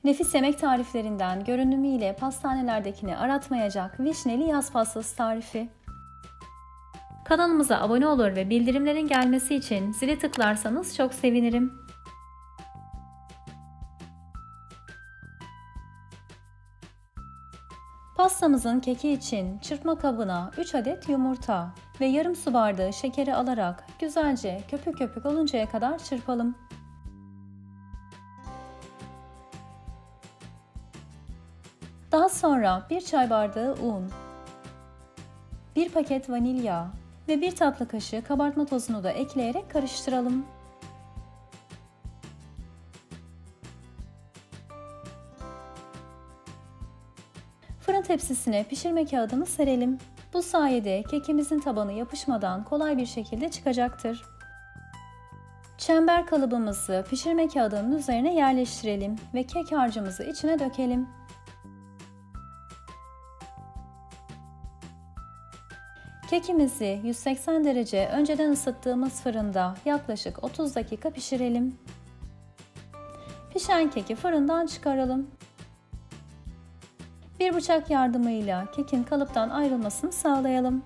Nefis yemek tariflerinden görünümüyle pastanelerdekini aratmayacak vişneli yaz pastası tarifi. Kanalımıza abone olur ve bildirimlerin gelmesi için zili tıklarsanız çok sevinirim. Pastamızın keki için çırpma kabına 3 adet yumurta ve yarım su bardağı şekeri alarak güzelce köpük köpük oluncaya kadar çırpalım. Daha sonra 1 çay bardağı un, 1 paket vanilya ve 1 tatlı kaşığı kabartma tozunu da ekleyerek karıştıralım. Fırın tepsisine pişirme kağıdını serelim. Bu sayede kekimizin tabanı yapışmadan kolay bir şekilde çıkacaktır. Çember kalıbımızı pişirme kağıdının üzerine yerleştirelim ve kek harcımızı içine dökelim. Kekimizi 180 derece önceden ısıttığımız fırında yaklaşık 30 dakika pişirelim. Pişen keki fırından çıkaralım. Bir bıçak yardımıyla kekin kalıptan ayrılmasını sağlayalım.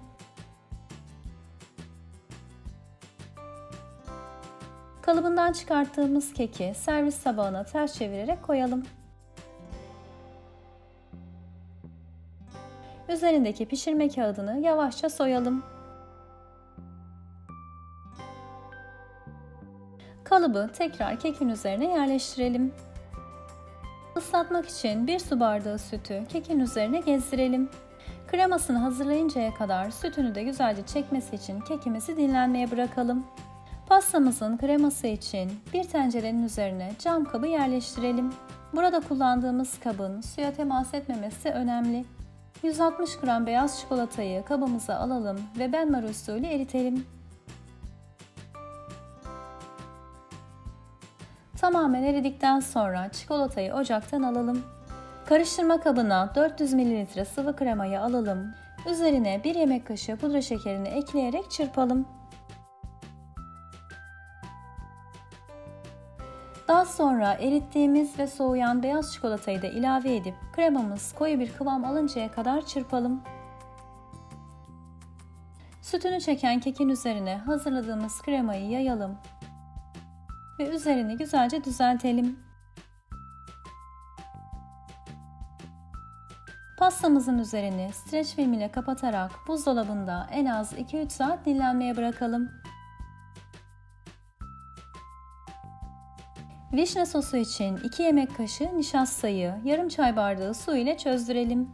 Kalıbından çıkarttığımız keki servis tabağına ters çevirerek koyalım. Üzerindeki pişirme kağıdını yavaşça soyalım. Kalıbı tekrar kekin üzerine yerleştirelim. Islatmak için 1 su bardağı sütü kekin üzerine gezdirelim. Kremasını hazırlayıncaya kadar sütünü de güzelce çekmesi için kekimizi dinlenmeye bırakalım. Pastamızın kreması için bir tencerenin üzerine cam kabı yerleştirelim. Burada kullandığımız kabın suya temas etmemesi önemli. 160 gram beyaz çikolatayı kabımıza alalım ve benmari usulü eritelim. Tamamen eridikten sonra çikolatayı ocaktan alalım. Karıştırma kabına 400 ml sıvı kremayı alalım. Üzerine 1 yemek kaşığı pudra şekerini ekleyerek çırpalım. Daha sonra erittiğimiz ve soğuyan beyaz çikolatayı da ilave edip kremamız koyu bir kıvam alıncaya kadar çırpalım. Sütünü çeken kekin üzerine hazırladığımız kremayı yayalım ve üzerini güzelce düzeltelim. Pastamızın üzerini streç film ile kapatarak buzdolabında en az 2-3 saat dinlenmeye bırakalım. Vişne sosu için 2 yemek kaşığı nişastayı yarım çay bardağı su ile çözdürelim.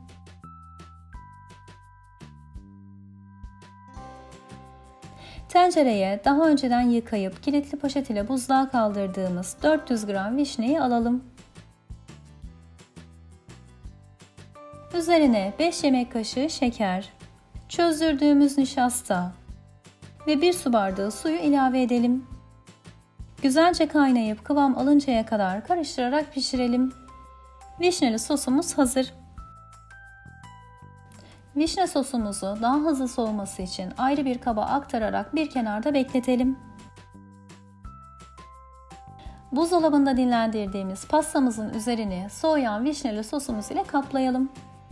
Tencereye daha önceden yıkayıp kilitli poşet ile buzluğa kaldırdığımız 400 gram vişneyi alalım. Üzerine 5 yemek kaşığı şeker, çözdürdüğümüz nişasta ve 1 su bardağı suyu ilave edelim. Güzelce kaynayıp kıvam alıncaya kadar karıştırarak pişirelim. Vişneli sosumuz hazır. Vişne sosumuzu daha hızlı soğuması için ayrı bir kaba aktararak bir kenarda bekletelim. Buzdolabında dinlendirdiğimiz pastamızın üzerini soğuyan vişneli sosumuz ile kaplayalım.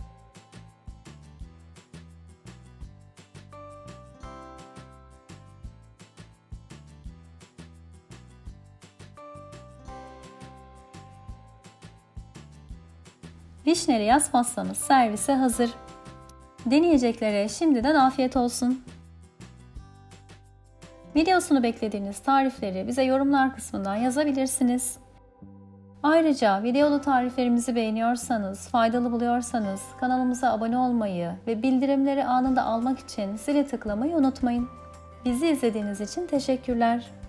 Vişneli yaz pastamız servise hazır. Deneyeceklere şimdiden afiyet olsun. Videosunu beklediğiniz tarifleri bize yorumlar kısmından yazabilirsiniz. Ayrıca videolu tariflerimizi beğeniyorsanız, faydalı buluyorsanız kanalımıza abone olmayı ve bildirimleri anında almak için zile tıklamayı unutmayın. Bizi izlediğiniz için teşekkürler.